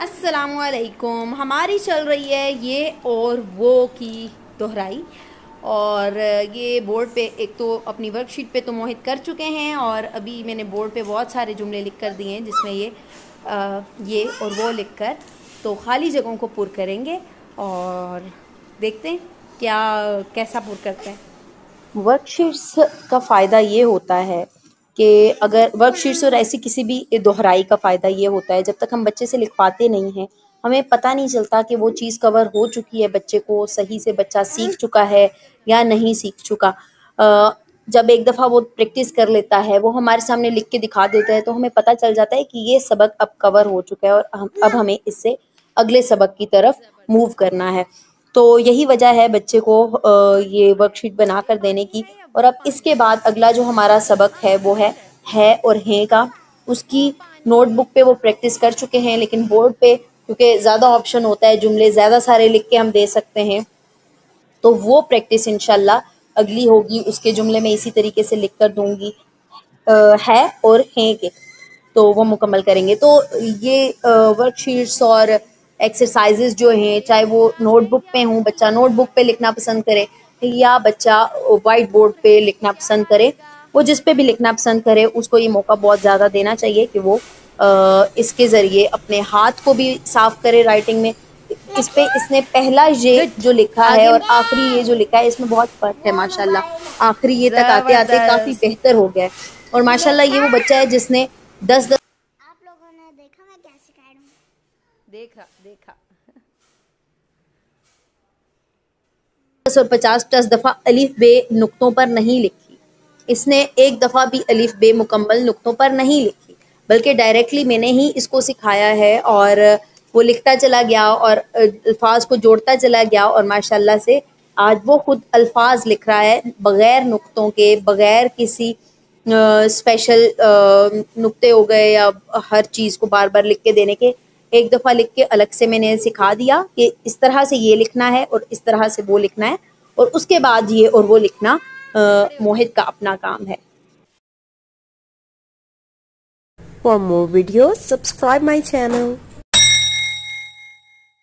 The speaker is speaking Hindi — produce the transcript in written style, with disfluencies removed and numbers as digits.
अस्सलामुअलैकुम। हमारी चल रही है ये और वो की दोहराई। और ये बोर्ड पे एक तो अपनी वर्कशीट पे तो मोहित कर चुके हैं, और अभी मैंने बोर्ड पे बहुत सारे जुमले लिख कर दिए हैं जिसमें ये और वो लिख कर तो खाली जगहों को पुर करेंगे और देखते हैं क्या कैसा पुर करते हैं। वर्कशीट्स का फ़ायदा ये होता है कि अगर वर्कशीट्स और ऐसी किसी भी दोहराई का फ़ायदा ये होता है, जब तक हम बच्चे से लिखवाते नहीं हैं हमें पता नहीं चलता कि वो चीज़ कवर हो चुकी है, बच्चे को सही से बच्चा सीख चुका है या नहीं सीख चुका। जब एक दफ़ा वो प्रैक्टिस कर लेता है, वो हमारे सामने लिख के दिखा देता है, तो हमें पता चल जाता है कि ये सबक अब कवर हो चुका है और अब हमें इससे अगले सबक की तरफ मूव करना है। तो यही वजह है बच्चे को ये वर्कशीट बना कर देने की। और अब इसके बाद अगला जो हमारा सबक है वो है और हैं का। उसकी नोटबुक पे वो प्रैक्टिस कर चुके हैं, लेकिन बोर्ड पे क्योंकि ज़्यादा ऑप्शन होता है, जुमले ज़्यादा सारे लिख के हम दे सकते हैं, तो वो प्रैक्टिस इंशाल्लाह अगली होगी। उसके जुमले में इसी तरीके से लिख कर दूंगी है और हैं के, तो वो मुकम्मल करेंगे। तो ये वर्कशीट्स और एक्सरसाइजेज जो हैं, चाहे वो नोटबुक पे हों, बच्चा नोटबुक पे लिखना पसंद करे या बच्चा वाइट बोर्ड पे लिखना पसंद करे, वो जिस पे भी लिखना पसंद करे उसको ये मौका बहुत ज़्यादा देना चाहिए कि वो इसके ज़रिए अपने हाथ को भी साफ करे राइटिंग में। इस पे इसने पहला ये जो लिखा है और आखिरी ये जो लिखा है इसमें बहुत फ़र्क है माशाल्लाह। आखिरी ये तक आते आते काफ़ी बेहतर हो गया है। और माशाल्लाह ये वो बच्चा है जिसने 10 आप लोगों ने देखा मैं क्या सिखा रहा हूँ? देखा 10 और 50 दफ़ा अलिफ बे नुक्तों पर नहीं लिखी। इसने एक दफ़ा भी अलिफ बे मुकम्मल नुक्तों पर नहीं लिखी, बल्कि डायरेक्टली मैंने ही इसको सिखाया है और वो लिखता चला गया और अल्फाज को जोड़ता चला गया और माशाल्लाह से आज वो खुद अल्फाज लिख रहा है बग़ैर नुक्तों के, बग़ैर किसी स्पेशल नुक्ते हो गए या हर चीज़ को बार बार लिख के देने के। एक दफ़ा लिख के अलग से मैंने सिखा दिया कि इस तरह से ये लिखना है और इस तरह से वो लिखना है, और उसके बाद ये और वो लिखना मोहित का अपना काम है। For more videos, subscribe my channel.